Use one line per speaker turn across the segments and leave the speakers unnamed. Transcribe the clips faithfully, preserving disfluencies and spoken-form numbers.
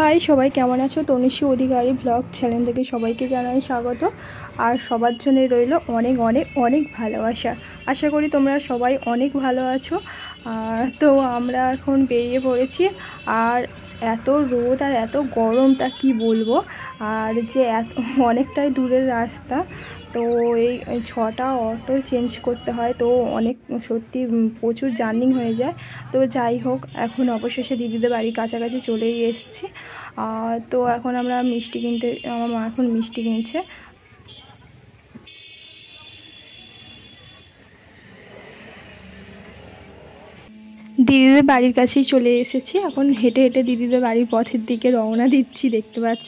High সবাই কেমন আছো? তনুশ্রী অধিকারী ব্লগ চ্যানেল থেকে সবাইকে জানাই স্বাগত। আর সবার জন্য রইল অনেক অনেক অনেক ভালোবাসা। আশা করি তোমরা সবাই অনেক ভালো আছো। আর তো আমরা এখন বেরিয়ে পড়েছি। আর এত রোদ আর এত গরম তা কি বলবো। আর যে এত অনেকটাই দূরের রাস্তা, তো এই ছটা অটো চেঞ্জ করতে হয়, তো অনেক সত্যি প্রচুর জার্নি হয়ে যায়। তো যাই হোক, এখন অবশেষে দিদিদের বাড়ির কাছাকাছি চলেই এসেছি। তো এখন আমরা মিষ্টি কিনতে, আমার মা এখন মিষ্টি কিনছে। দিদিদের বাড়ির কাছেই চলে এসেছি। এখন হেঁটে হেঁটে দিদিদের বাড়ির পথের দিকে রওনা দিচ্ছি, দেখতে পাচ্ছ।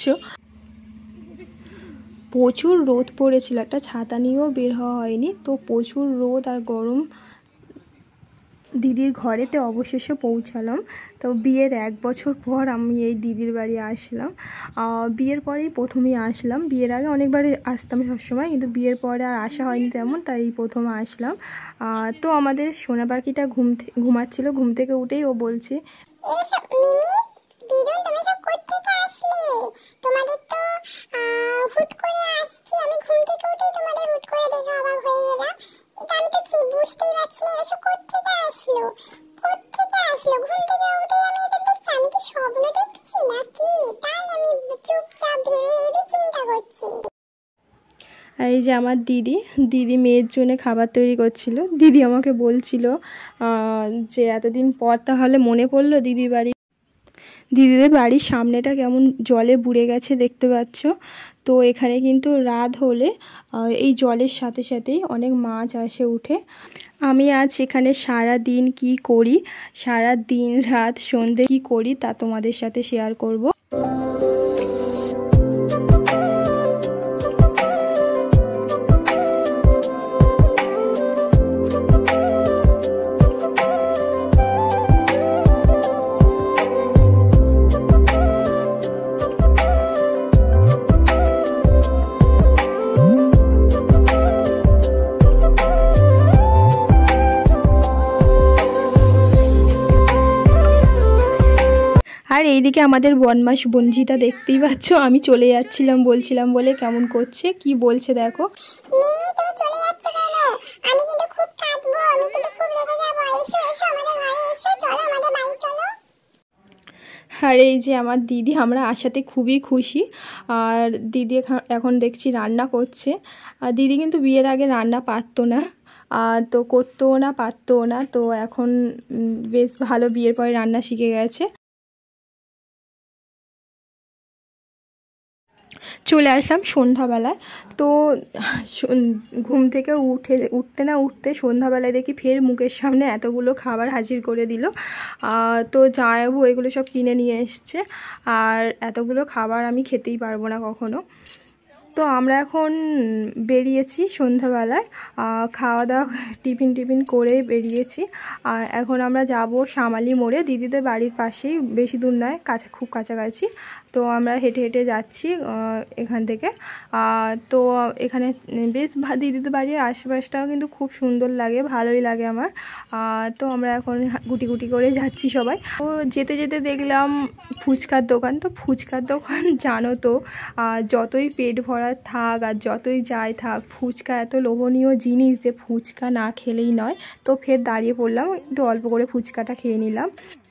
প্রচুর রোদ পড়েছিল, একটা ছাতা নিয়েও বের হওয়া হয়নি। তো প্রচুর রোদ আর গরম। দিদির ঘরেতে অবশেষে পৌঁছালাম। তো বিয়ের এক বছর পর আমি এই দিদির বাড়ি আসলাম। বিয়ের পরেই প্রথমেই আসলাম। বিয়ের আগে অনেকবারই আসতাম সবসময়, কিন্তু বিয়ের পরে আর আসা হয়নি তেমন, তাই প্রথম আসলাম। তো আমাদের সোনা পাখিটা ঘুম ঘুমাচ্ছিল, ঘুম থেকে উঠেই ও বলছে, আর এই যে আমার দিদি দিদি মেয়ের জন্য খাবার তৈরি করছিল। দিদি আমাকে বলছিল যে এতদিন পর তাহলে মনে পড়লো দিদির বাড়ি। দিদিদের বাড়ির সামনেটা কেমন জলে বুড়ে গেছে, দেখতে পাচ্ছ। তো এখানে কিন্তু রাত হলে এই জলের সাথে সাথেই অনেক মাছ আসে উঠে। আমি আজ এখানে সারা দিন কি করি, সারা দিন রাত সন্ধে কি করি তা তোমাদের সাথে শেয়ার করব। আর এইদিকে আমাদের বনমাস বঞ্জিতা, দেখতেই পাচ্ছ। আমি চলে যাচ্ছিলাম বলছিলাম বলে কেমন করছে, কি বলছে দেখো।
মিমি তুমি চলে যাচ্ছ কেন? আমি কিন্তু খুব কাঁদবো, আমি কিন্তু খুব রেগে যাব। এসো এসো আমাদের ঘরে এসো, চলো আমাদের বাড়ি চলো।
আর এই যে আমার দিদি, আমরা আসাতে খুবই খুশি। আর দিদি এখন দেখছি রান্না করছে। আর দিদি কিন্তু বিয়ের আগে রান্না পারতো না, তো করতেও না, পারতো না। তো এখন বেশ ভালো, বিয়ের পরে রান্না শিখে গেছে। চলে আসলাম সন্ধ্যাবেলায়। তো ঘুম থেকে উঠে উঠতে না উঠতে সন্ধ্যাবেলায় দেখি ফের মুখের সামনে এতগুলো খাবার হাজির করে দিল। তো জামাইবাবু এগুলো সব কিনে নিয়ে এসছে। আর এতগুলো খাবার আমি খেতেই পারবো না কখনো। তো আমরা এখন বেরিয়েছি সন্ধ্যাবেলায়, খাওয়া দাওয়া টিফিন টিফিন করে বেরিয়েছি। আর এখন আমরা যাব শামালি মোড়ে, দিদিদের বাড়ির পাশেই, বেশি দূর নয়, কাছা খুব কাছাকাছি। তো আমরা হেঁটে হেঁটে যাচ্ছি এখান থেকে। তো এখানে বেশ দিদিদের বাড়ির আশেপাশটাও কিন্তু খুব সুন্দর লাগে, ভালোই লাগে আমার। তো আমরা এখন গুটি গুটি করে যাচ্ছি সবাই। তো যেতে যেতে দেখলাম ফুচকার দোকান। তো ফুচকার দোকান জানো তো, যতই পেট ভরা থাক আর যতই যাই থাক, ফুচকা এত লোভনীয় জিনিস যে ফুচকা না খেলেই নয়। তো ফের দাঁড়িয়ে পড়লাম, একটু অল্প করে ফুচকাটা খেয়ে নিলাম।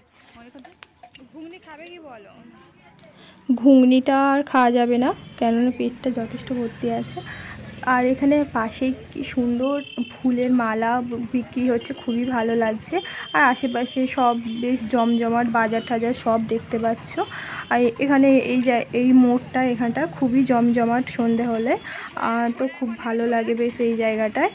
ঘুগনি খাবে কি বলো? ঘুগনিটা আর খাওয়া যাবে না, কেননা পেটটা যথেষ্ট ভর্তি আছে। আর এখানে পাশেই কি সুন্দর ফুলের মালা বিক্রি হচ্ছে, খুবই ভালো লাগছে। আর আশেপাশে সব বেশ জমজমাট বাজার টাজার সব দেখতে পাচ্ছ। আর এখানে এই এই মোড়টা, এখানটা খুবই জমজমাট সন্ধে হলে। তো খুব ভালো লাগে বেশ এই জায়গাটায়।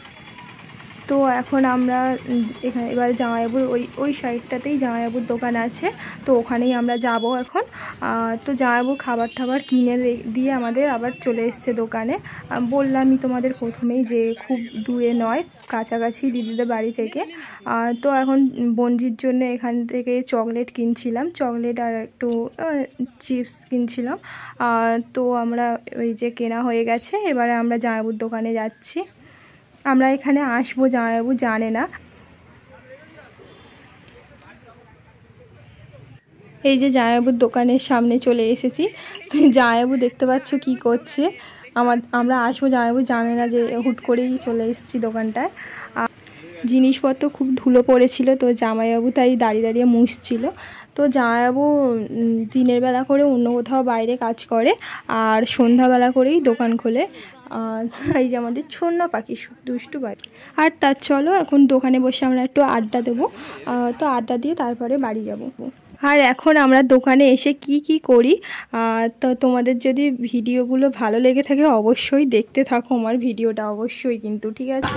তো এখন আমরা এখানে এবার জামাইবাবুর ওই ওই সাইডটাতেই জামাইবাবুর দোকান আছে, তো ওখানেই আমরা যাব এখন। তো জামাইবাবু খাবার টাবার কিনে দিয়ে আমাদের আবার চলে এসছে দোকানে। বললামই তোমাদের প্রথমেই যে খুব দূরে নয়, কাছাকাছি দিদিদের বাড়ি থেকে। তো এখন বঞ্জির জন্য এখান থেকে চকলেট কিনছিলাম, চকলেট আর একটু চিপস কিনছিলাম। তো আমরা ওই যে কেনা হয়ে গেছে, এবারে আমরা জামাইবাবুর দোকানে যাচ্ছি। আমরা এখানে আসবো জামাইবাবু জানে না। এই যে জামাইবাবুর দোকানের সামনে চলে এসেছি। জামাইবাবু দেখতে পাচ্ছ কি করছে। আমার আমরা আসবো, জামাইবাবু জানে না যে হুট করেই চলে এসেছি দোকানটায়। আর জিনিসপত্র খুব ধুলো পড়েছিল, তো জামাইবাবু তাই দাঁড়িয়ে দাঁড়িয়ে মুছছিল। তো জামাইবাবু দিনের বেলা করে অন্য কোথাও বাইরে কাজ করে, আর সন্ধ্যাবেলা করেই দোকান খোলে। এই যে আমাদের ছোট্ট পাখি দুষ্টু বাড়ি। আর তার চলো এখন দোকানে বসে আমরা একটু আড্ডা দেবো। তো আড্ডা দিয়ে তারপরে বাড়ি যাব। আর এখন আমরা দোকানে এসে কি কি করি, তো তোমাদের যদি ভিডিওগুলো ভালো লেগে থাকে অবশ্যই দেখতে থাকো আমার ভিডিওটা, অবশ্যই কিন্তু, ঠিক আছে?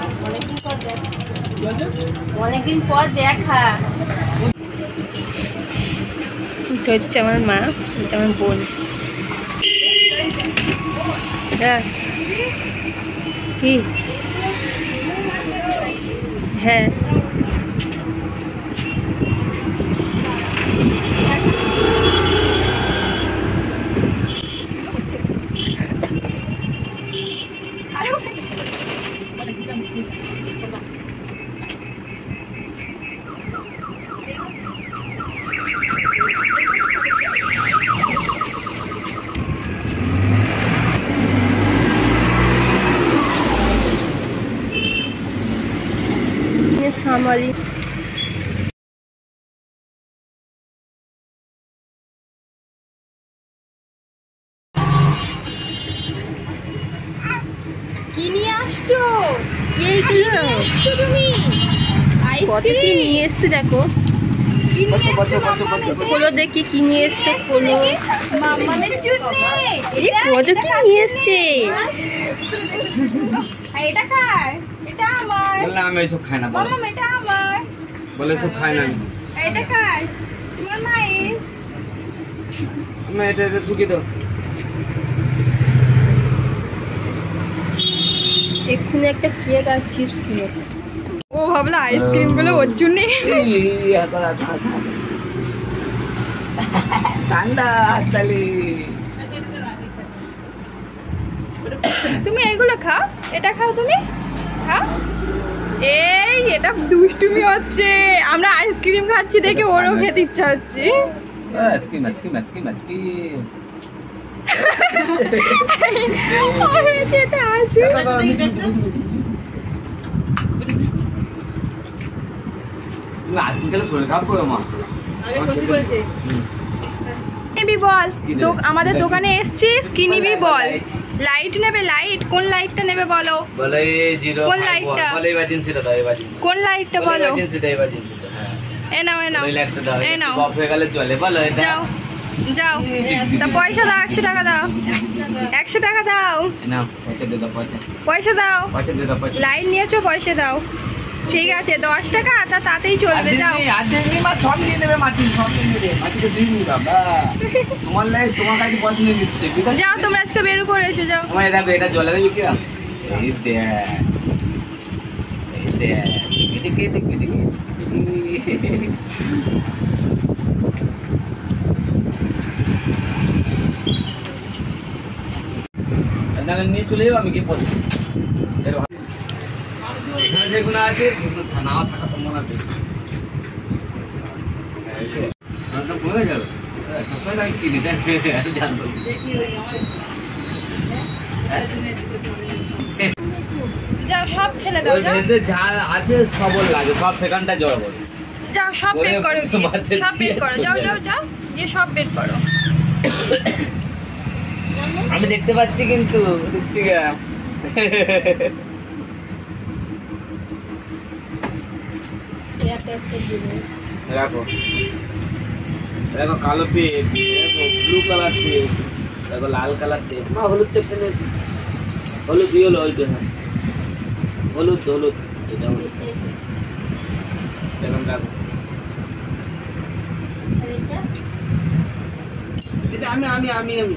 অনেকদিন পর দেখা।
এটা হচ্ছে আমার মা, এটা আমার বোন। হ্যাঁ কি হ্যাঁ সামালি
কি নিয়ে আসছো? এই কি নিয়ে আসছো তুমি? আইসক্রিম
কি নিয়ে এসছে দেখো।
কি নিয়ে আসছো?
খোলো দেখি কি নিয়ে এসছে, খোলো।
মামামের জন্য
এই কত কি নিয়ে এসছে।
এটা খায়, এটা আমার।
বললে আমি এসব খাই না, বলো।
মামাম এটা আমার।
বলে এসব খাই না আমি।
এটা খায় তোমার মায়ের।
আমি এটা এটা ঢুকিয়ে দাও।
এক্ষুনি একটা কেক আর চিপস কিনেছে। ও ভাবলা আইসক্রিম গুলো ওর জন্য।
ঠান্ডা তালি।
তুমি এগুলো খাও, এটা খাও, তুমি খাও। এই এটা দুষ্টুমি হচ্ছে, আমরা আইসক্রিম খাচ্ছি দেখে ওরও খেতে ইচ্ছা হচ্ছে।
আজকে মাছকি মাছকি মাছকি
হয়েছে এটা আছে।
তুমি আজকে গেলে শরীর খারাপ করো মা।
নিবি বল, আমাদের দোকানে এসছিস, কি নিবি বল? লাইট নেবে? লাইট কোন লাইটটা নেবে বলো?
বলে জিরো
কোন লাইটটা?
বলে ইমার্জেন্সিটা দাও, ইমার্জেন্সি।
কোন লাইটটা বলো?
ইমার্জেন্সিটা, ইমার্জেন্সিটা। হ্যাঁ
এ নাও এ নাও
ওই লাইটটা দাও।
এ নাও,
অফ হয়ে গেলে চলে, বলো এটা।
যাও যাও, তা পয়সা দাও, একশো টাকা দাও, একশো টাকা দাও।
নাও পয়সা দে দাও, পয়সা
পয়সা দাও,
পয়সা দে দাও, পয়সা।
লাইট নিয়েছো, পয়সা দাও। ঠিক আছে দশ টাকা, তা তাতেই চলবে, যাও।
আর দেখবি মা সব নিয়ে নেবে, মাছি সব নিয়ে নেবে, মাছিকে দিয়ে দিবি বাবা। তোমার লাইট তোমার কাছে পয়সা নিয়ে দিচ্ছে।
যাও তোমরা আজকে বের করে এসো, যাও।
আমার দেখো এটা জলে দেবে কি? এই দেখ এই দেখ এদিকে এদিকে এদিকে নিয়ে চলে যাবো আমি কি পয়সা। এখানে যেগুলো আছে সেগুলো নাও থাকার সম্ভাবনা আছে। কমে গেল সবসময় আমি কিনি জানবো।
যাও সব ফেলে দাও, যাও
যা আছে সবল লাগে, সব সেখানটা জড়ো করো।
যাও সব বের করো, গিয়ে সব বের করো, যাও যাও যাও গিয়ে সব বের করো।
আমি দেখতে পাচ্ছি কিন্তু দিক থেকে। দেখো দেখো কালো পেট, দেখো ব্লু কালার পেট, দেখো লাল কালার পেট। মা হলুদ টেপ ফেলে, হলুদ দিয়ে হলো ওইটা। হ্যাঁ হলুদ হলুদ, এটা হলুদ। দেখুন দেখো এটা আমি আমি আমি আমি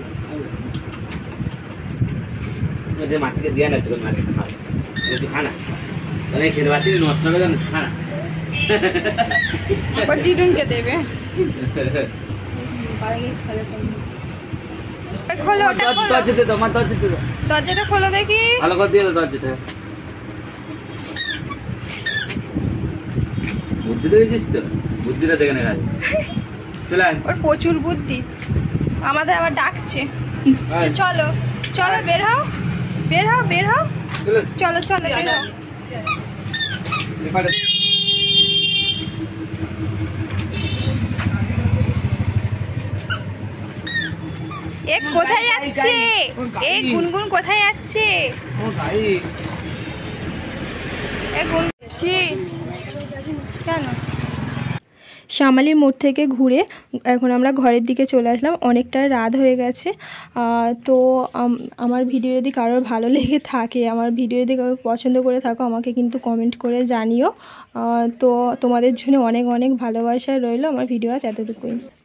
মাছকে দিয়ে না, তোর মাছ খা, তুই খা না, তাহলে খেতে পাচ্ছি নষ্ট হবে কেন? খা না,
আবার জিডুনকে দেবে। খোলো, ওটা খোলো,
দরজাতে দাও মা, দরজাতে দাও,
দরজাটা খোলো দেখি।
ভালো করে দিয়ে দাও দরজাটা। বুদ্ধি দিয়েছিস তো, বুদ্ধিটা দেখে না কাজ। চলে আয়।
ওর প্রচুর বুদ্ধি, আমাদের আবার ডাকছে।
আয়।
চলো চলো বের হও, বের হও, বের হও,
চলে
চলো চলো বের হও।
এপারে
এ কোথায় যাচ্ছে? এ গুনগুন কোথায় যাচ্ছে?
ও ভাই
এ গুন কি কেন?
শ্যামালির মোড় থেকে ঘুরে এখন আমরা ঘরের দিকে চলে আসলাম, অনেকটা রাত হয়ে গেছে। তো আমার ভিডিও যদি কারোর ভালো লেগে থাকে, আমার ভিডিও যদি কারোর পছন্দ করে থাকো, আমাকে কিন্তু কমেন্ট করে জানিও। তো তোমাদের জন্য অনেক অনেক ভালোবাসা রইলো। আমার ভিডিও আজ এতটুকুই।